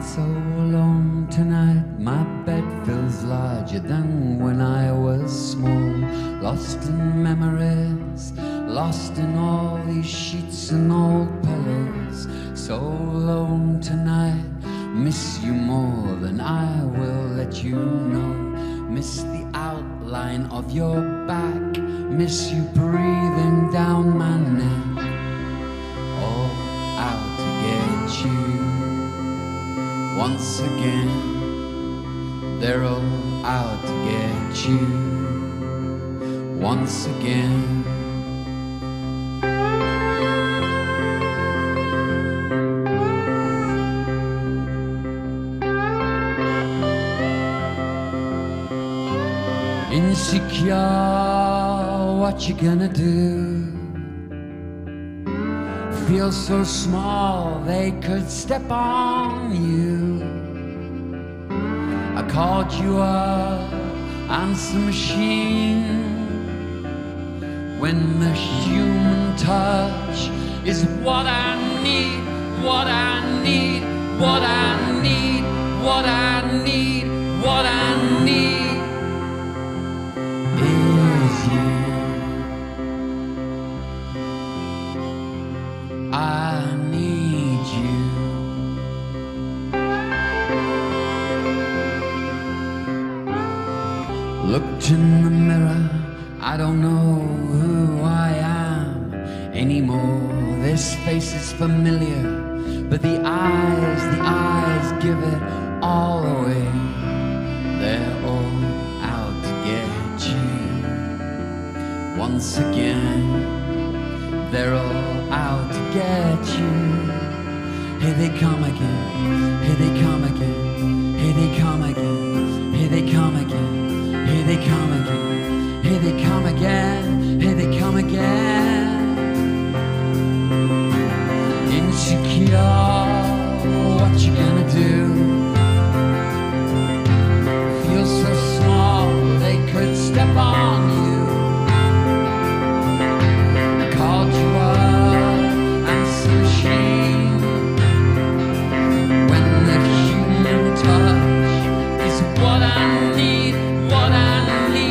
so alone tonight. My bed feels larger than when I was small. Lost in memories, lost in all these sheets and old pillows. So alone tonight, miss you more than I will let you know. Miss the outline of your back, miss you breathing down my neck. All out to get you once again. They're all out to get you once again. Insecure, what you gonna do? Feel so small they could step on you. I called you up, answer machine. When the human touch is what I need, what I need, what I need, what I need, what I need. I need you. Looked in the mirror, I don't know who I am anymore. This face is familiar, but the eyes give it all away. They're all out to get you once again. They're all out to get you. Here they come again. Here they come again. Here they come again. Here they come again. Here they come again. Here they come again. Here they come again. Insecure, what you gonna do? Feel so small they could step on you. Called you up, answer machine. When the human touch is what I need, what I need.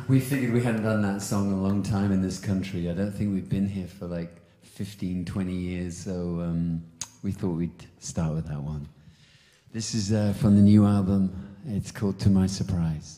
We figured we hadn't done that song a long time in this country. I don't think we've been here for like 15, 20 years, so we thought we'd start with that one. This is from the new album. It's called To My Surprise.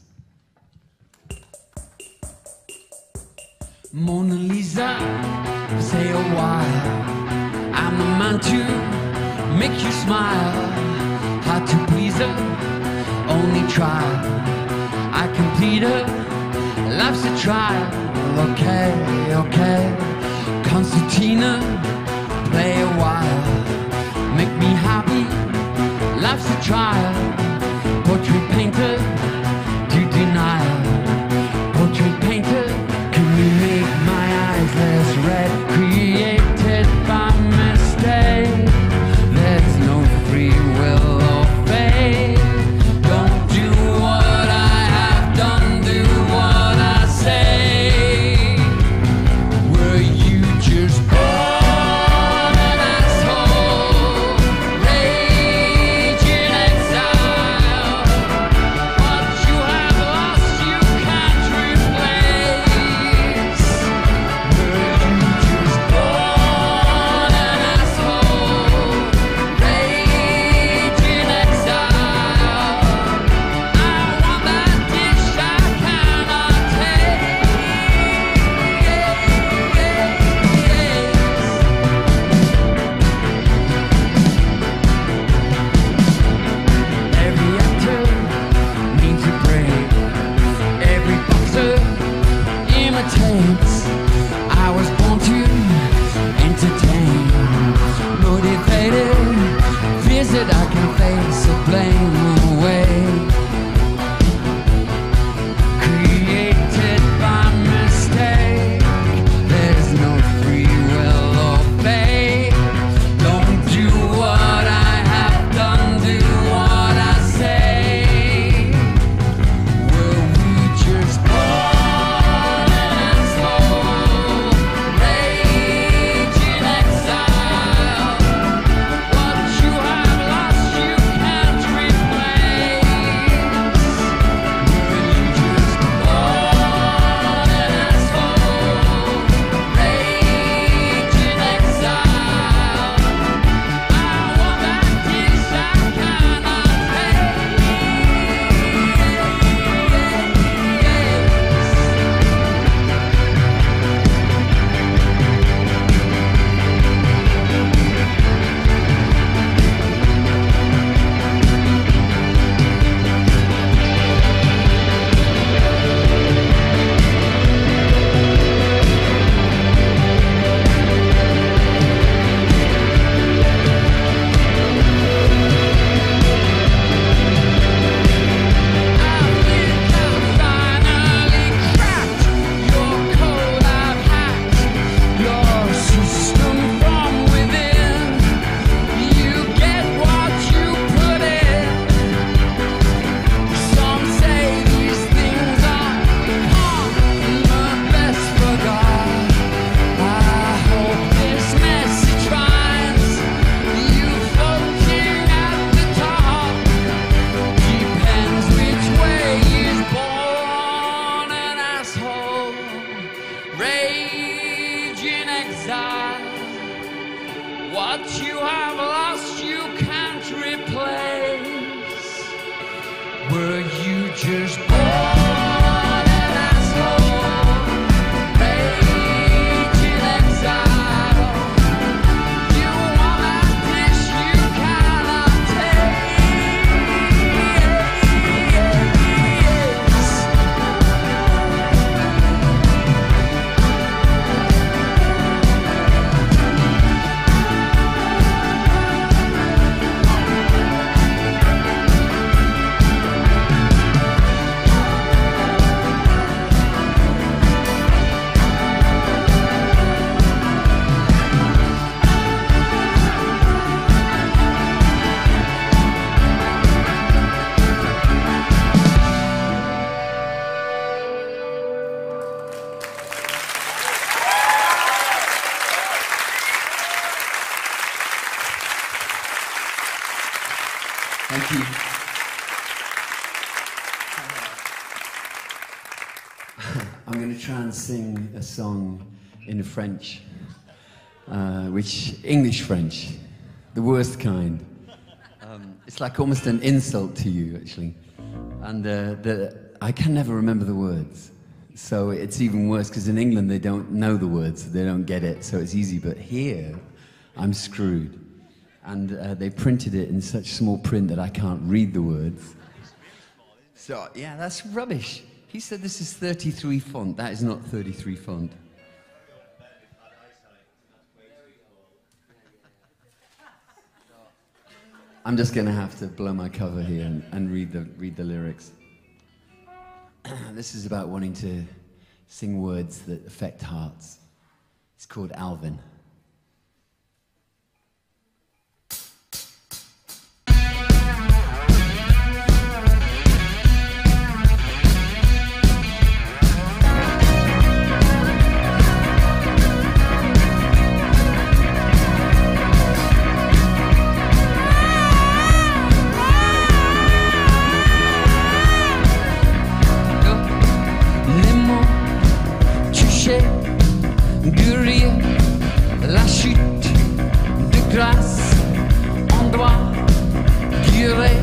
Mona Lisa, say a while. I'm the man to make you smile. Hard to please her, only try. I complete her. Life's a trial, okay, okay. Concertina, play a while. Make me happy, life's a trial. Portrait painter, do denial. Portrait painter, can you make my eyes less red? Created by mistake. There's no free will or fate. Don't do what I have done, do what I say. Were you just born an asshole? Rage in exile. What you have lost you can't replace. Were you just born an asshole? Rage in exile. I want that dish I cannot taste. Every actor needs a break. Every boxer imitates. I was born to entertain. Motivated, fears that I can face, so blame away. Created by mistake. There's no free will or fate. Don't do what I have done, do what I say. Were we just born an asshole? Rage in exile. What you have lost you can't replace. Were you just born an asshole? Rage in exile. I want that dish I cannot taste. Rage in exile. What you have lost you can't replace. Were you just born an asshole? Rage in exile. You want that dish you cannot Thank you. I'm going to try and sing a song in French, English French, the worst kind. It's like almost an insult to you, actually. And I can never remember the words. So it's even worse, because in England they don't know the words, they don't get it, so it's easy. But here, I'm screwed. And they printed it in such small print that I can't read the words. So, yeah, that's rubbish. He said this is 33 font. That is not 33 font. I'm just going to have to blow my cover here and read the lyrics. This is about wanting to sing words that affect hearts. It's called Alvin. Du rire, la chute de grâce, on doit durer.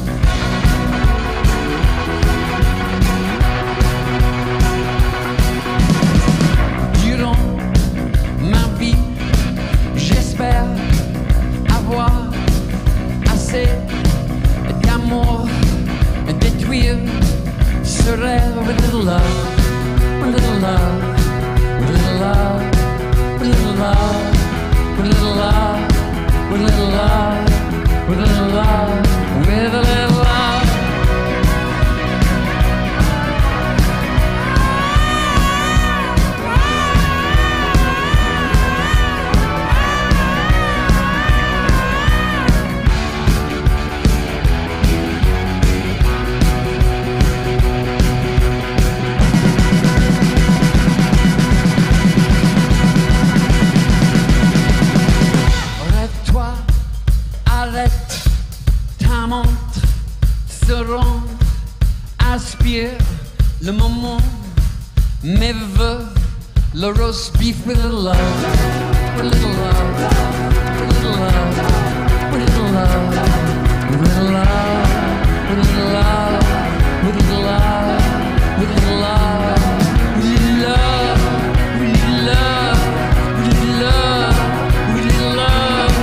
Durant ma vie, j'espère avoir assez d'amour, détruire ce rêve. With a little love, with a little love. With a little love, with a little love, with a little love, with a little love, with a little love, with a little love. Arrête ta montre, se rend, aspire le moment, mes vœux, le roast beef with a little love, with a little love, with a little love, with a little love, with a little love, with a little love, with a little love, with a little love, with a little love, with a little love, with a little love, with a little love.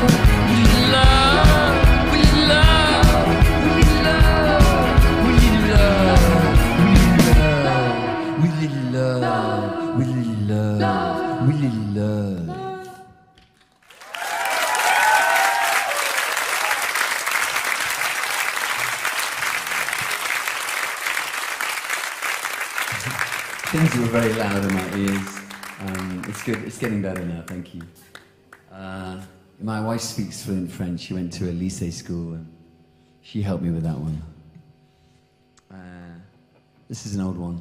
Things were very loud in my ears. It's good. It's getting better now. Thank you. My wife speaks fluent French. She went to a lycée school, and she helped me with that one. This is an old one.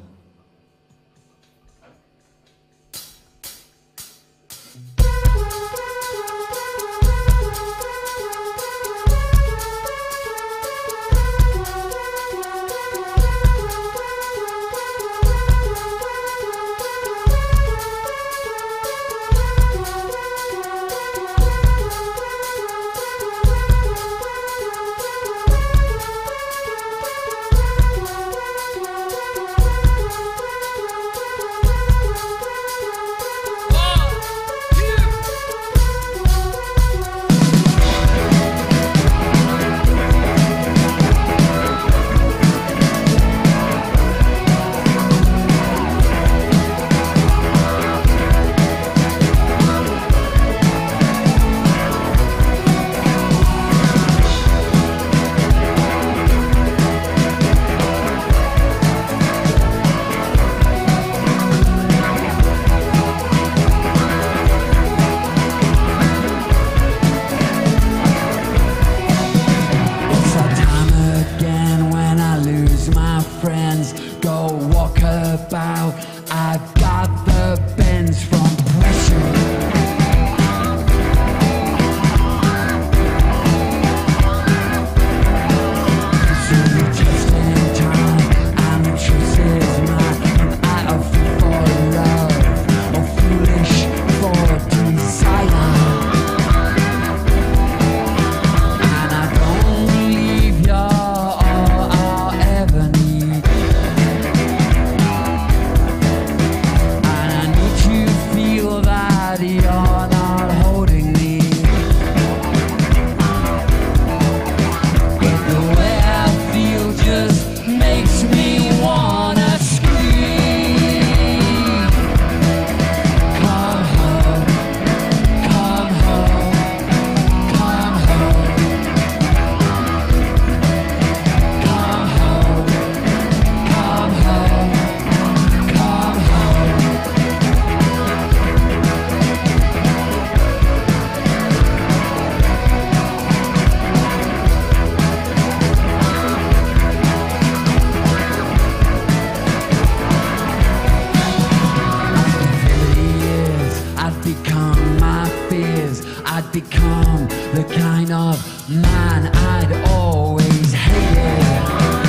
become the kind of man I'd always hated.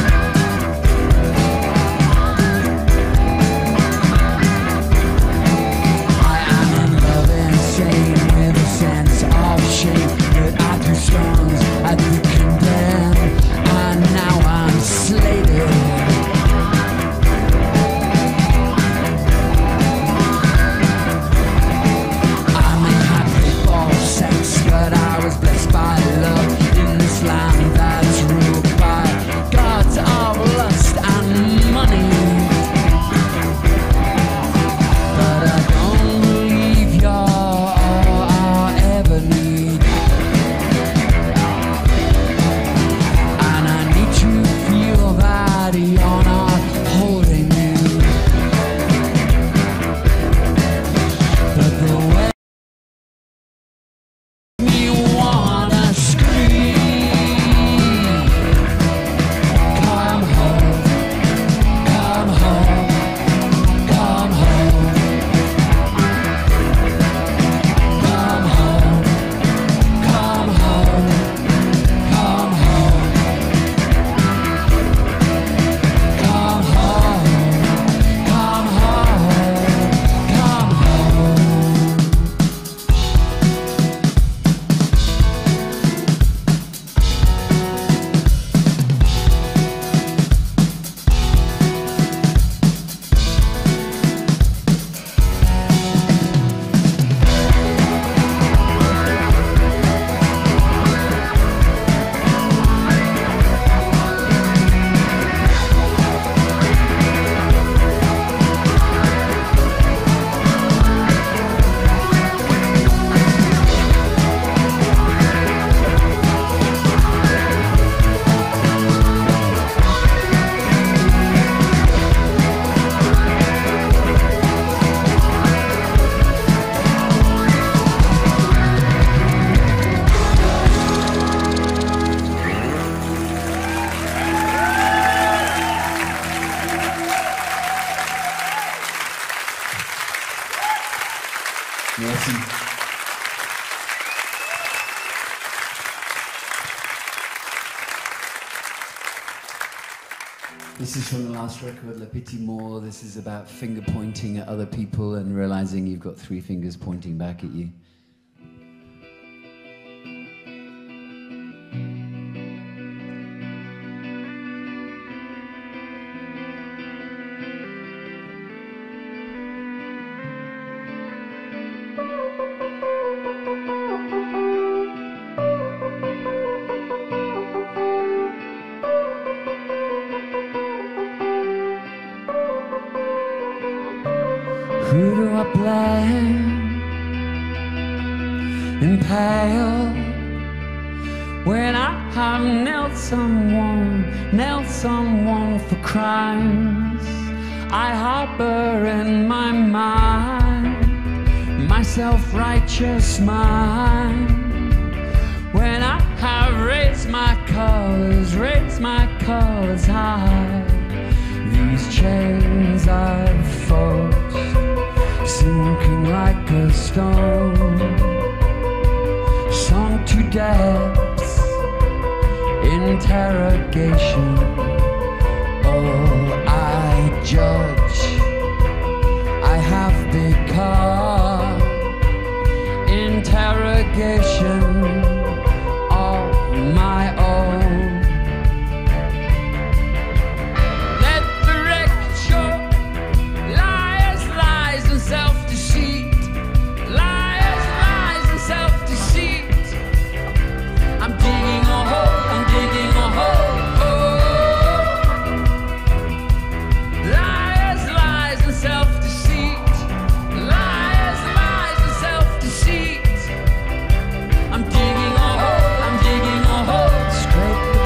I am in love insane with a sense of shame that I threw stones at the condemned, and now I'm slated. But I was blessed by love in this land that's ruled by gods of lust and money. But I don't believe you're ever need. And I need to feel that you're not holding me. But the way This is from the last record, Le Petit Mort. This is about finger pointing at other people and realizing you've got three fingers pointing back at you. Who do I blame? Impale when I have nailed someone for crimes I harbor in my mind, my self-righteous mind. When I have raised my colors high, these chains I've forged, sinking like a stone, sunk to depths, interrogation. All I judge, I have become interrogation of my own. Let the record show lies, lies and self-deceit, lies, lies and self-deceit. I'm digging a hole, I'm digging a hole. Lies, lies and self-deceit, lies, lies and self-deceit. I'm digging a hole, I'm digging a hole. Scrape the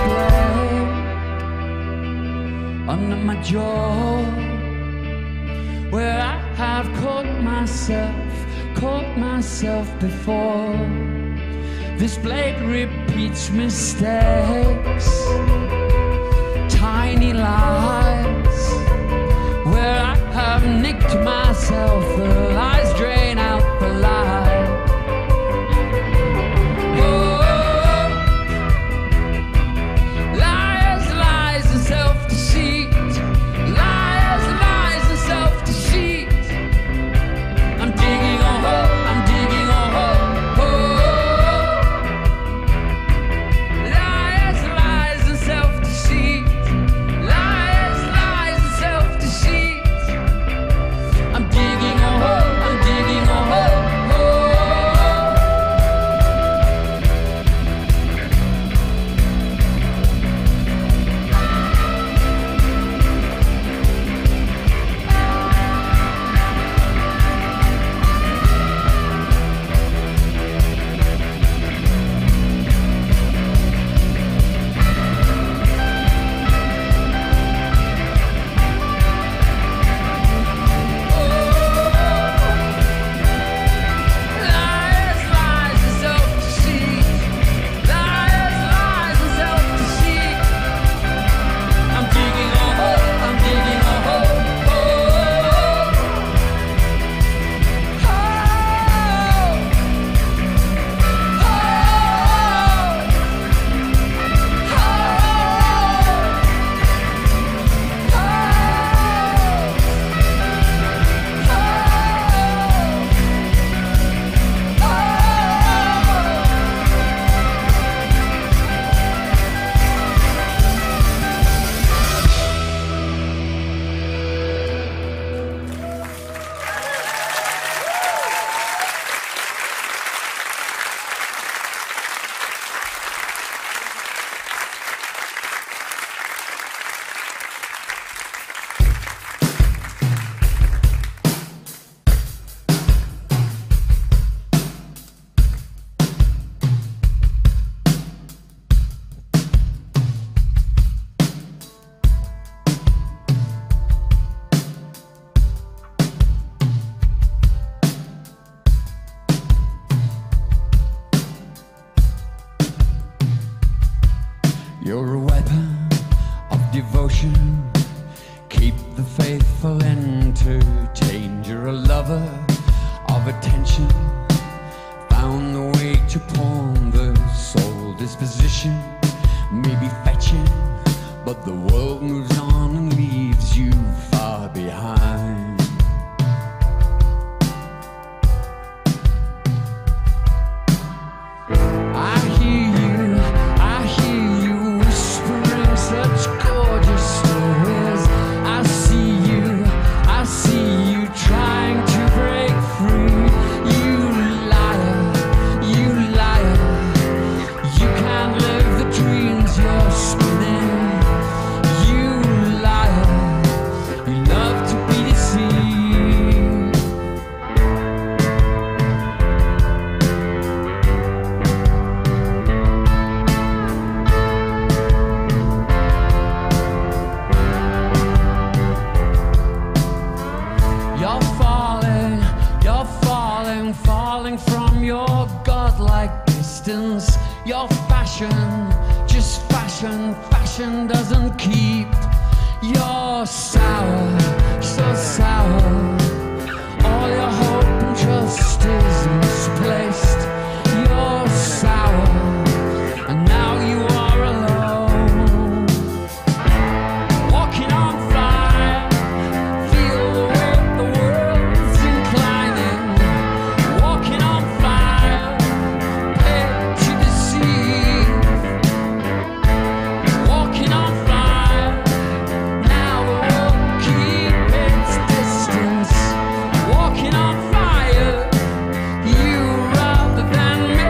blade under my jaw, where I have caught myself before. This blade repeats mistakes, tiny lies, where I have nicked myself. The lies drain out the light. lover of attention, found the way to pawn the soul disposition. Maybe fetching, but the world moves on and leaves you far behind. I hear you whispering such gorgeous stories. I see you trying to break free. You liar, you can't live the dreams you're spinning. You liar, you love to be deceived. You're falling from your godlike distance. Your fashion, just fashion doesn't keep. You're sour, so sour. All your hope and trust is misplaced. You're sour, and now you are alone. Walking on fire, feel the way the world's inclining. Walking on fire, paid to deceive. Walking on fire, now the world keeps its distance. Walking on fire, you rather than me.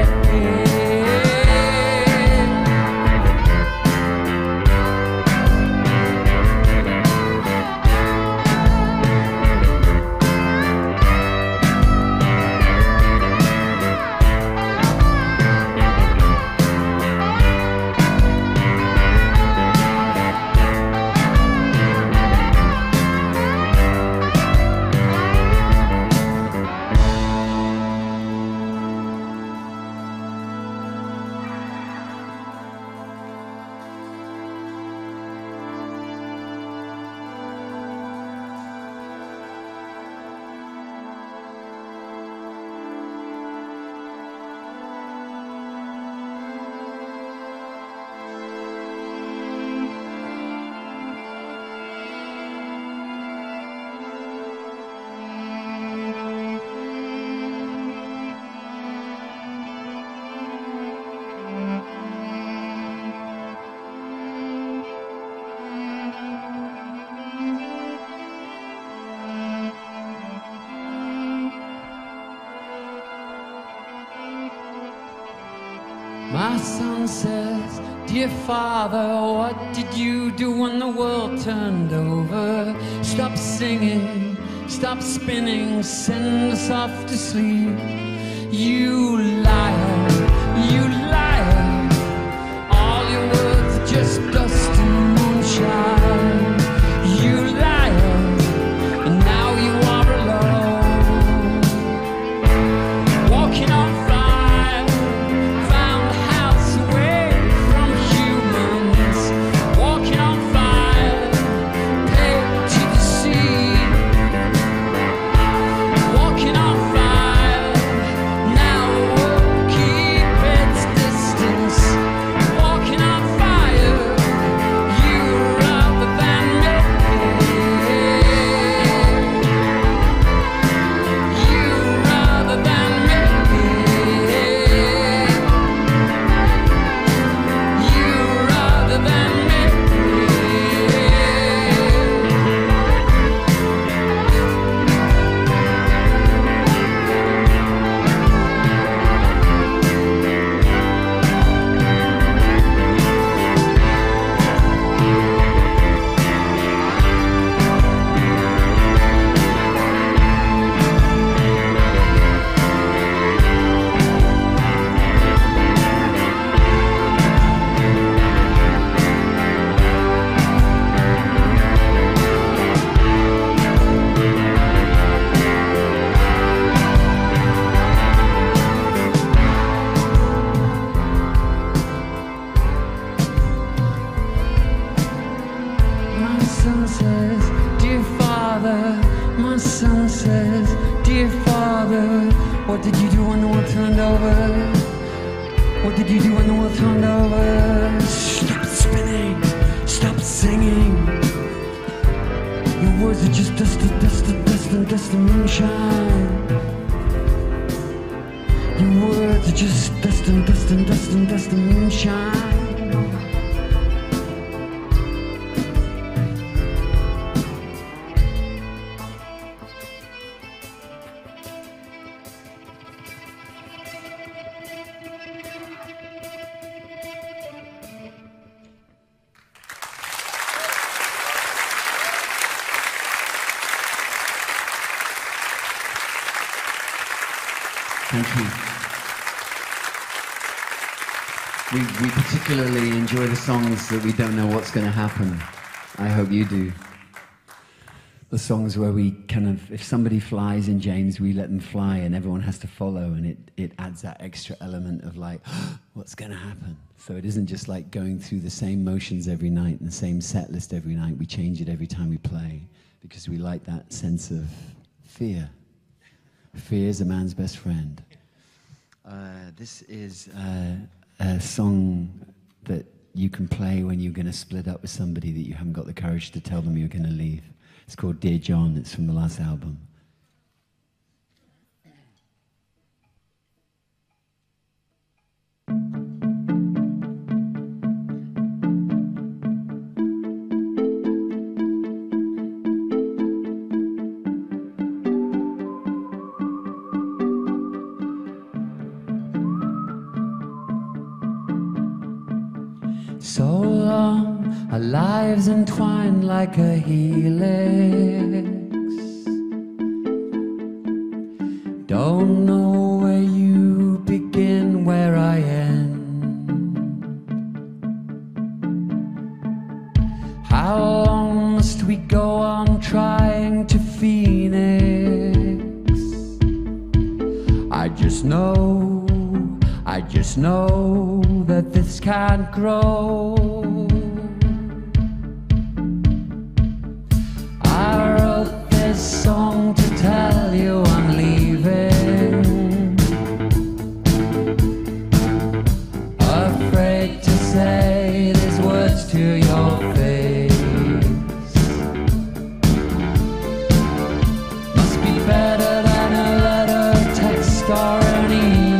My son says, dear father, what did you do when the world turned over? Stop singing, stop spinning, send us off to sleep. You liar, all your words are just dust and moonshine. You liar, and now you are alone. Walking on fire, found a house away from humans. Walking on fire, paid to deceive. Walking on fire, now the world did you do when the world turned over? What did you do when the world turned over? Stop spinning, stop singing. Your words are just dust and moonshine. Your words are just dust and moonshine. Thank you. We particularly enjoy the songs that we don't know what's going to happen. I hope you do. The songs where we kind of, if somebody flies in James, we let them fly and everyone has to follow, and it adds that extra element of like, what's going to happen? So it isn't just like going through the same motions every night and the same set list every night. We change it every time we play because we like that sense of fear. Fear is a man's best friend. This is a song that you can play when you're going to split up with somebody that you haven't got the courage to tell them you're going to leave. It's called Dear John. It's from the last album. So long, our lives entwined like a helix. Don't know where you begin, where I end. How long must we go on trying to phoenix? I just know that this can't grow. I wrote this song to tell you I'm leaving, afraid to say these words to your face. Must be better than a letter, text, or an email.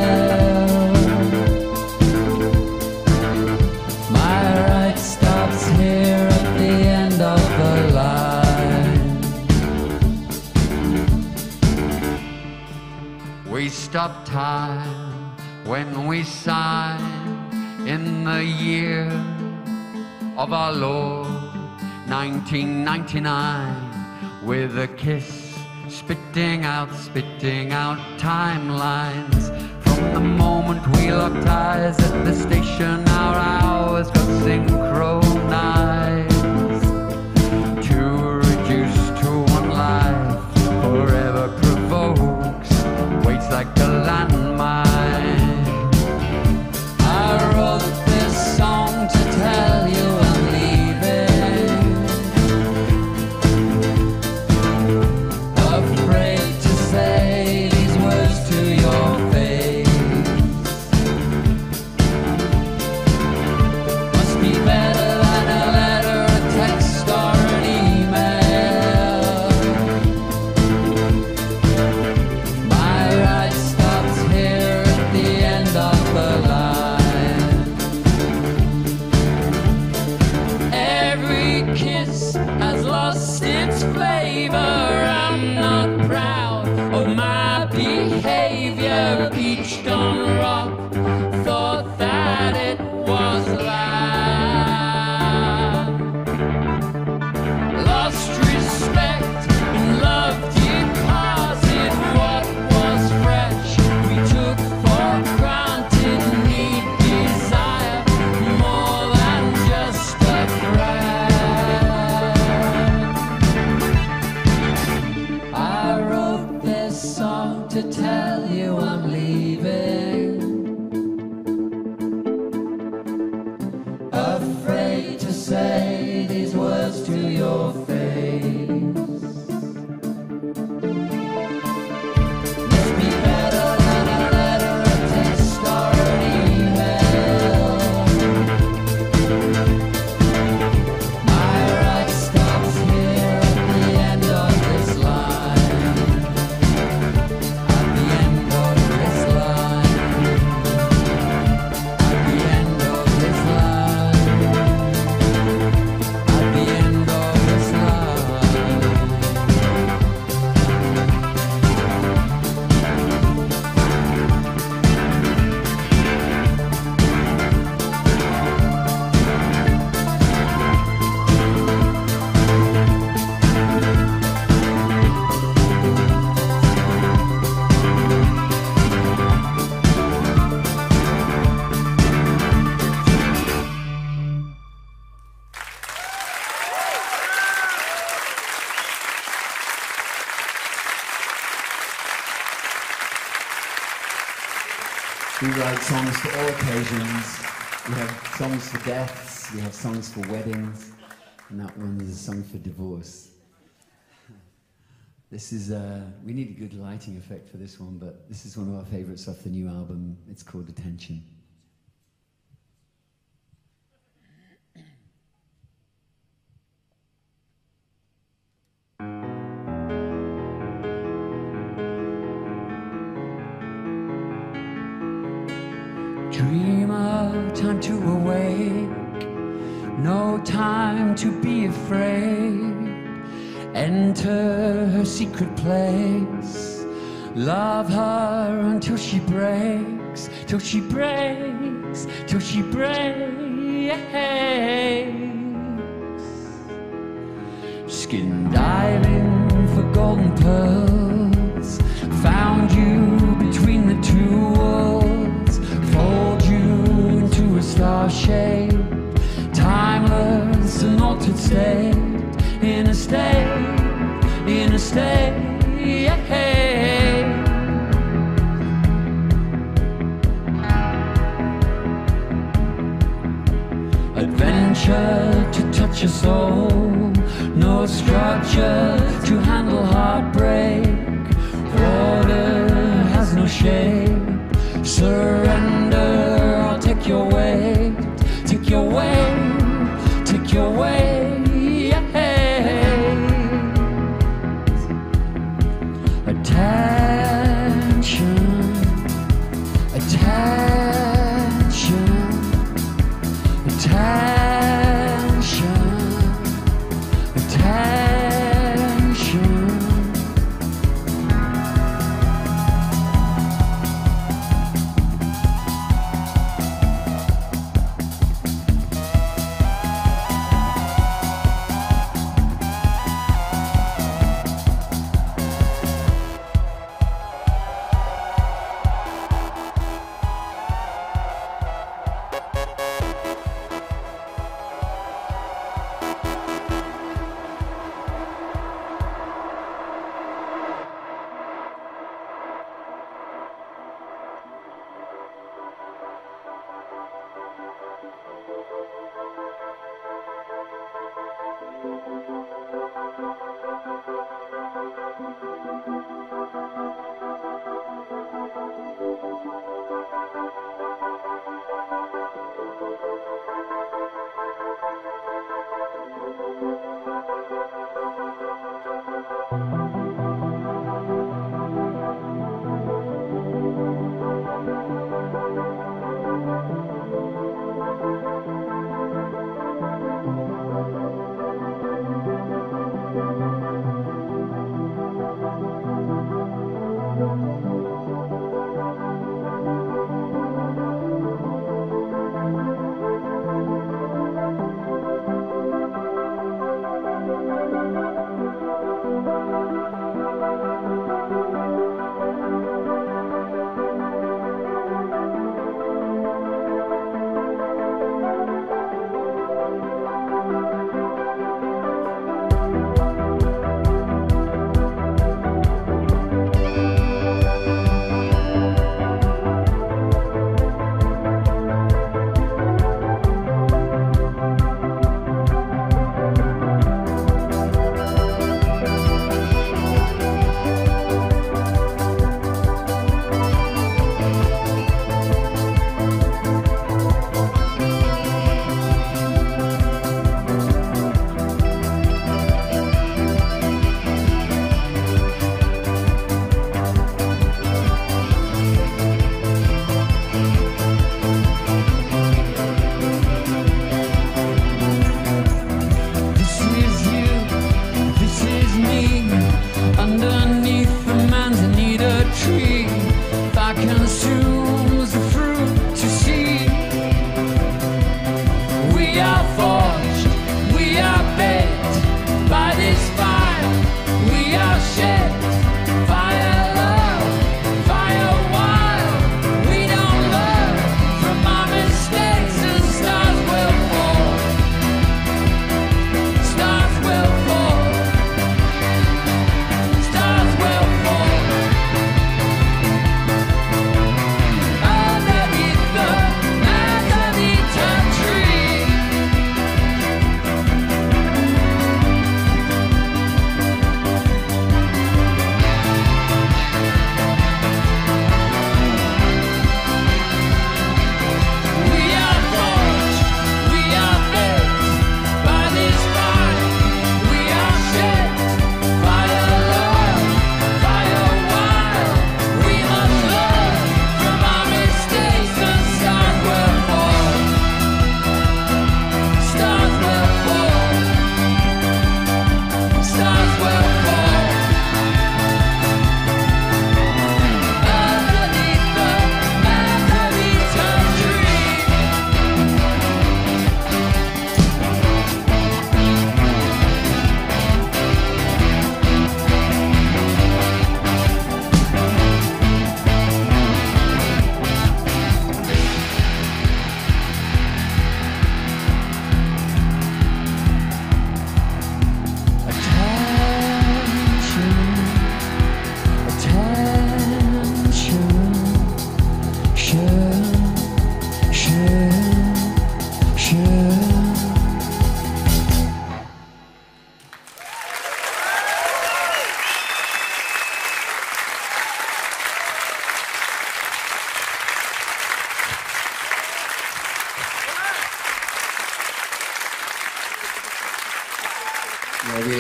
We stop time when we sign in the year of our Lord 1999 with a kiss, spitting out timelines. From the moment we locked eyes at the station, our hours got synchronized to reduce to one life forever provokes. Waits like a landmine. I wrote this song to tell you I'm leaving, afraid to say these words to your face. Must be better than a letter, a text, or an email. My ride stops here at the end of the line. Every kiss has lost its flavor. I'm not proud of my behavior. Beached on rock, thought that it was land. Lost respect and love departed. What was fresh we took for granted. Need, desire, more than just a friend. I wrote this song to tell you I'm leaving, afraid to say these words to your face. Must be better We write songs for all occasions. We have songs for deaths, we have songs for weddings, and that one is a song for divorce. This is, we need a good lighting effect for this one, but this is one of our favorites off the new album. It's called Attention. Dreamer, time to awake, no time to be afraid. Enter her secret place, love her until she breaks, till she breaks, till she breaks. Skin diving for golden pearls, found you between the two worlds, fold you into a star shape, timeless and altered state, in a state, in a state. Adventure to touch your soul, no structure to handle heartbreak, water has no shape, surrender, I'll take your weight, take your weight, take your weight. Attention, attention, attention, attention.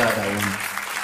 love that one.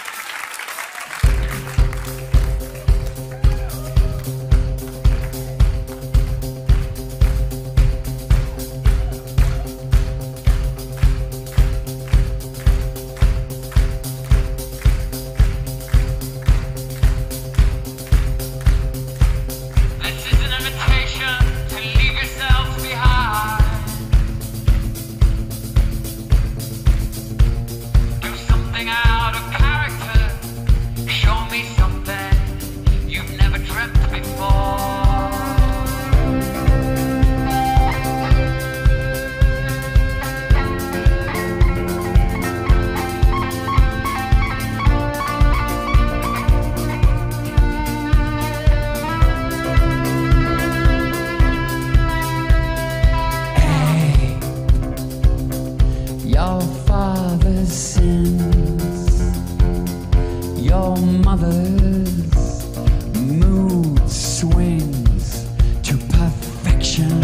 Your father's sins, your mother's mood swings to perfection.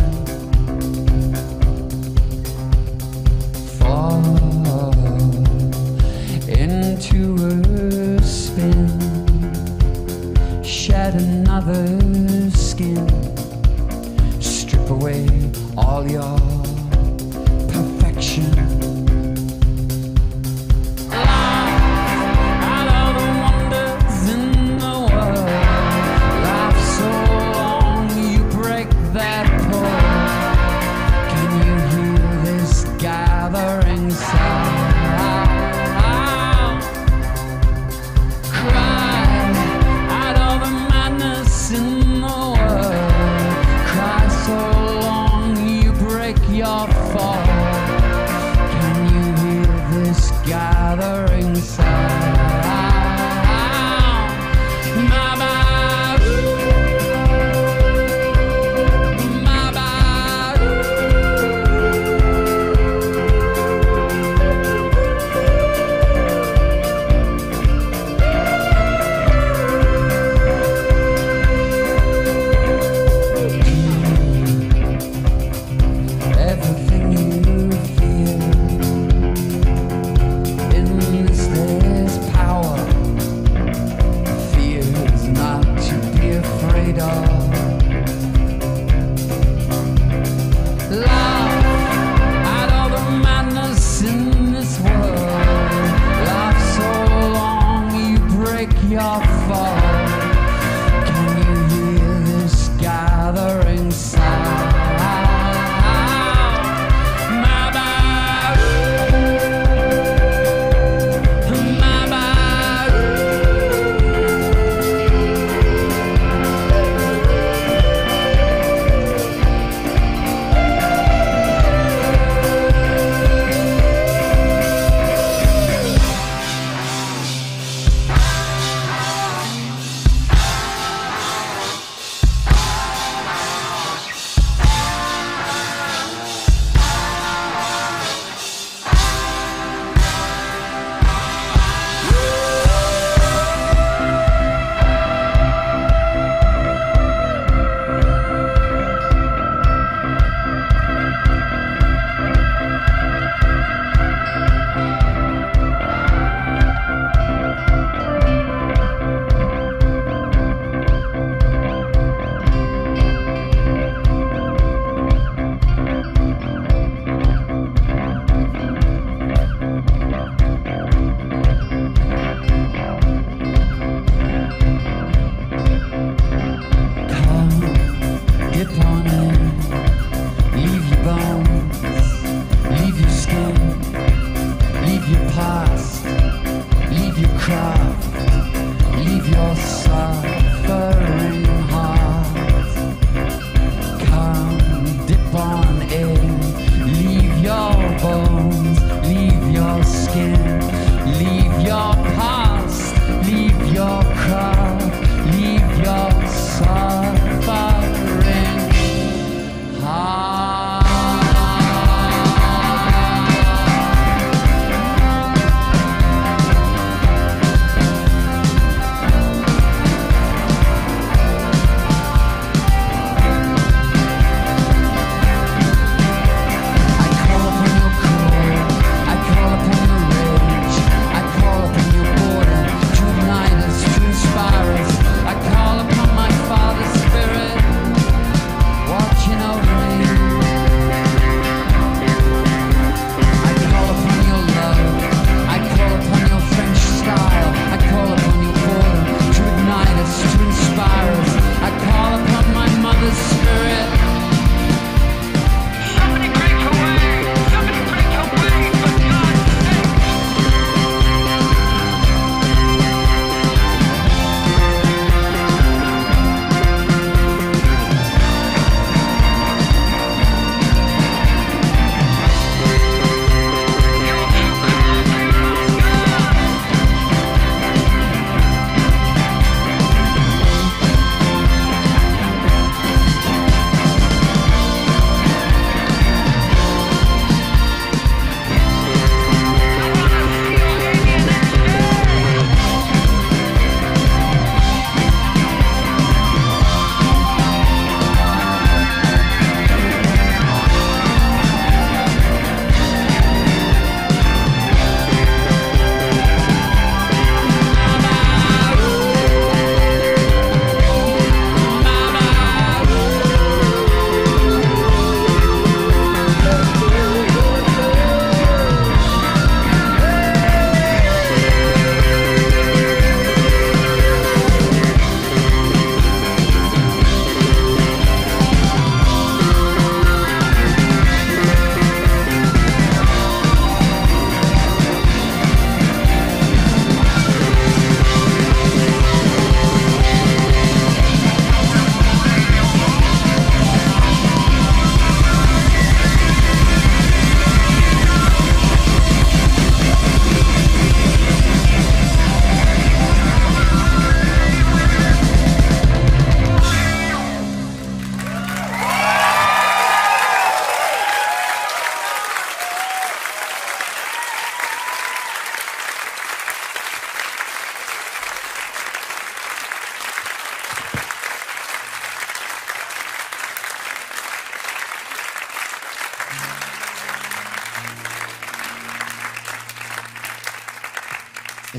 Fall into a spin, shed another skin, strip away all your perfection. Your fall.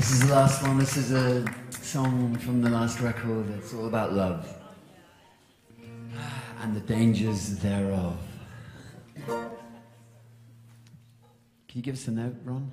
This is the last one. This is a song from the last record. It's all about love and the dangers thereof. Can you give us a note, Ron?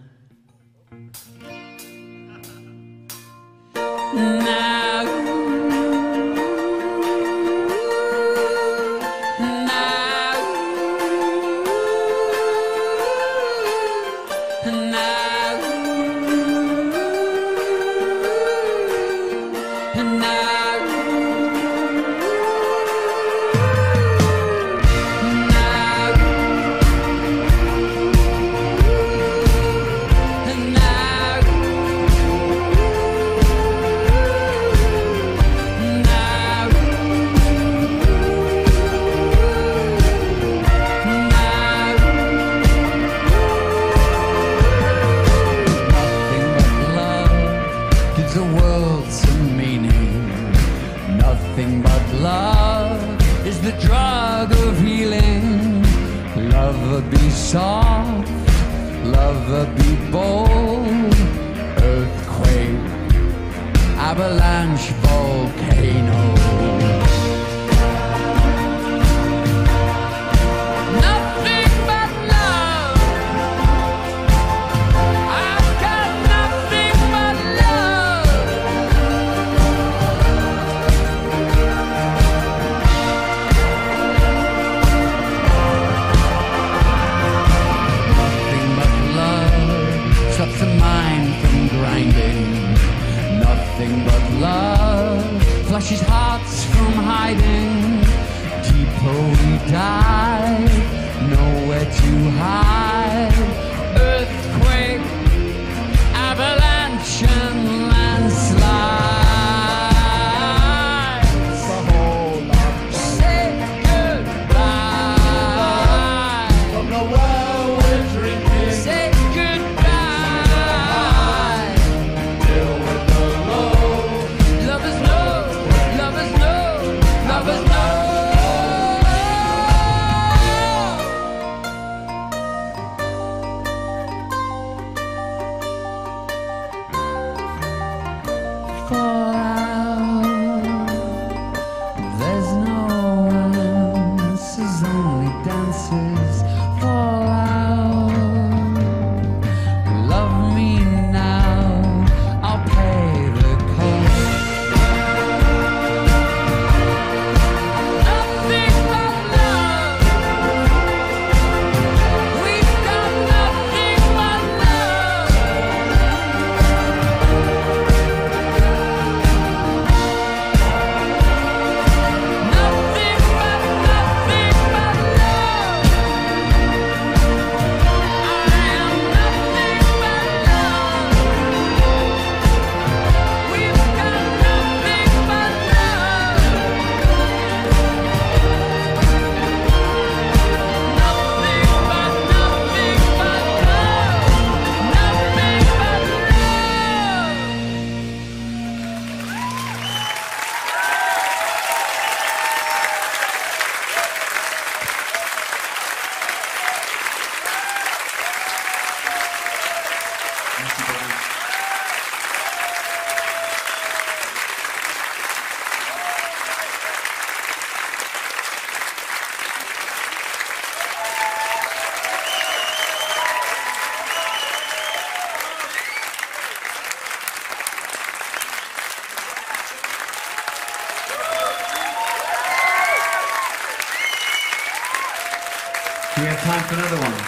We have time for another one.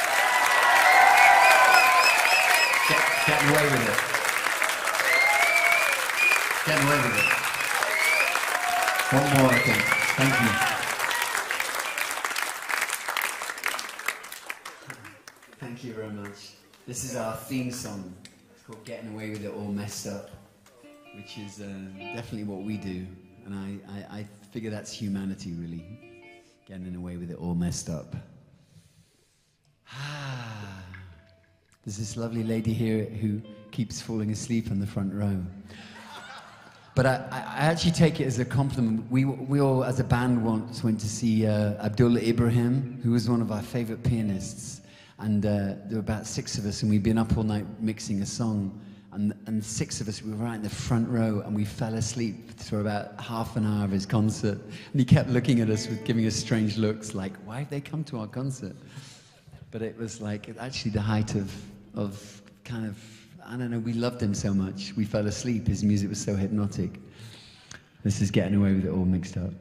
Getting away with it. Getting away with it. One more, I think. Thank you. Thank you very much. This is our theme song. It's called Getting Away With It All Messed Up, which is definitely what we do. And I figure that's humanity, really. Getting away with it all messed up. There's this lovely lady here who keeps falling asleep in the front row. But I actually take it as a compliment. We all, as a band, once went to see Abdullah Ibrahim, who was one of our favorite pianists. And there were about 6 of us, and we'd been up all night mixing a song. and 6 of us, we were right in the front row, and we fell asleep for about half an hour of his concert. And he kept looking at us, giving us strange looks, like, why have they come to our concert? But it was like actually the height of kind of, I don't know, we loved him so much. We fell asleep. His music was so hypnotic. This is Getting Away with It All mixed up.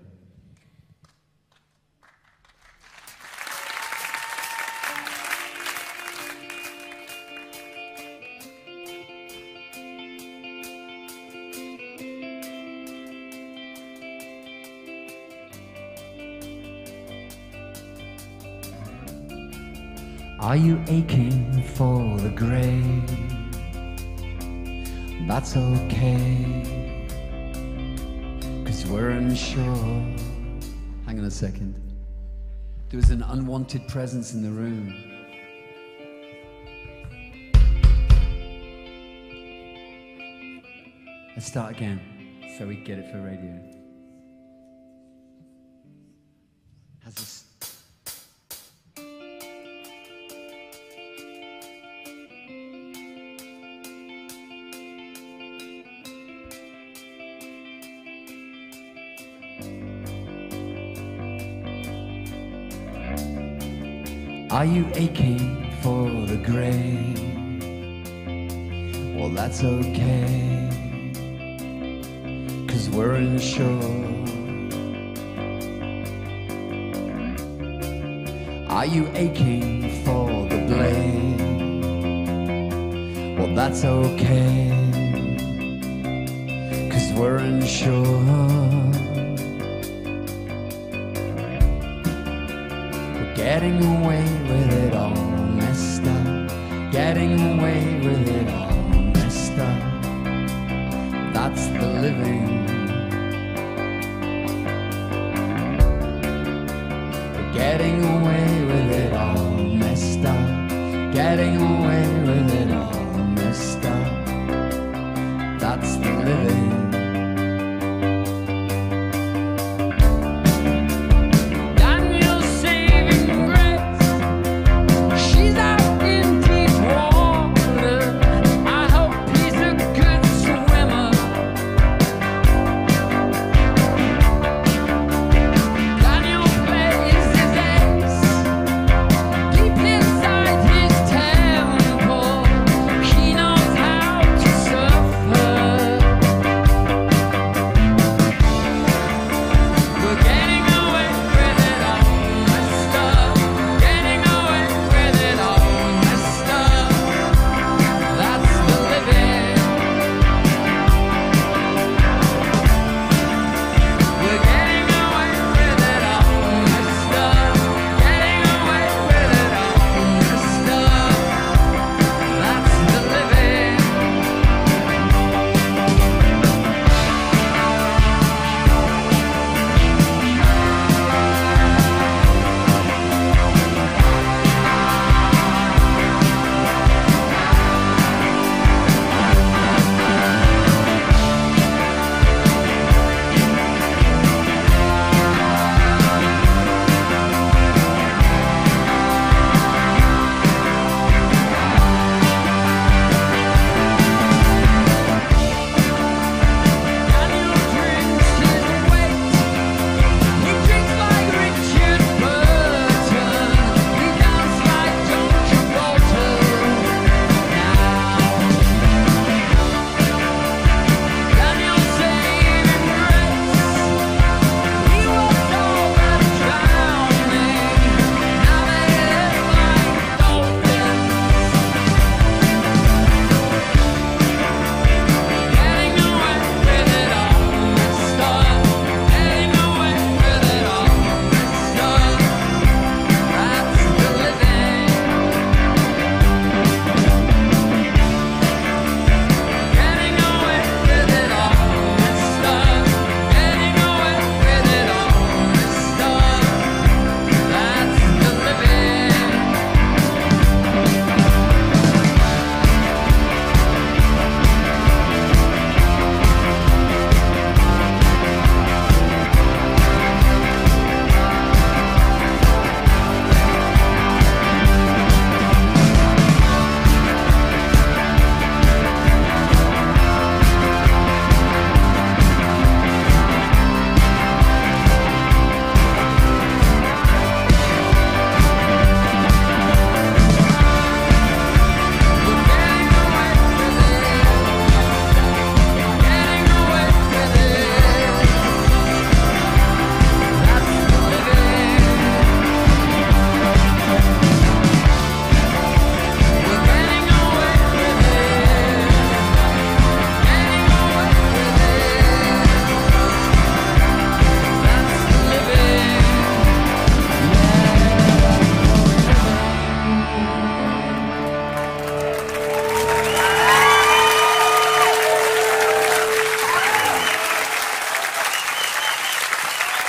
Are you aching for the grave? That's okay, 'cause we're unsure. Hang on a second. There was an unwanted presence in the room. Let's start again, so we get it for radio. Has this... Are you aching for the grave? Well, that's okay, 'cause we're unsure. Are you aching for the blame? Well, that's okay, 'cause we're unsure. Getting away with it all messed up. Getting away with it all messed up. That's the living. Getting away with it all messed up. Getting away with it all messed up. That's the living. He knows how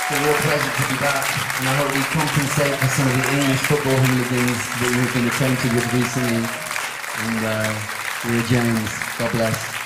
It's a real pleasure to be back, and I hope we compensate for some of the English football hooligans that we've been acquainted with recently. And Ria James, God bless.